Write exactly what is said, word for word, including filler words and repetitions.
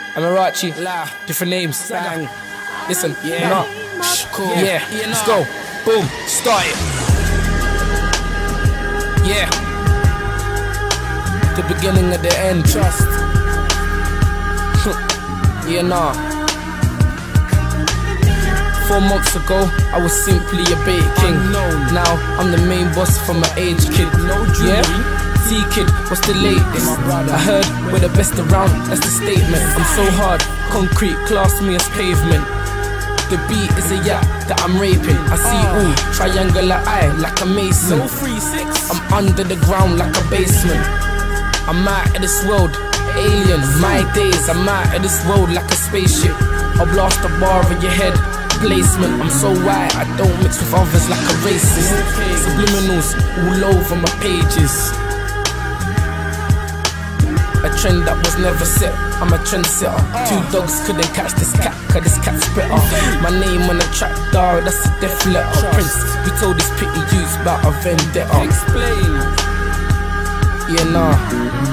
Amarachi, different names. Bang. Listen, yeah, nah. Cool. Yeah, let's go. Boom, start it. Yeah. The beginning of the end. Trust. Yeah, nah. Four months ago, I was simply a bait king. Now I'm the main boss for my age kid. Yeah. T-Kid, what's the latest? I heard we're the best around, that's the statement. I'm so hard, concrete, class me as pavement. The beat is a yacht that I'm raping. I see ooh, triangular eye like a mason. I'm under the ground like a basement. I'm out of this world, alien. My days, I'm out of this world like a spaceship. I'll blast a bar in your head. Placement, I'm so white, I don't mix with others like a racist. Subliminals all over my pages. A trend that was never set, I'm a trendsetter. Two dogs couldn't catch this cat, cause this cat's better. My name on the track, dog, that's a death letter. Prince, we told this pity youths about a vendetta. Explain. Yeah, nah.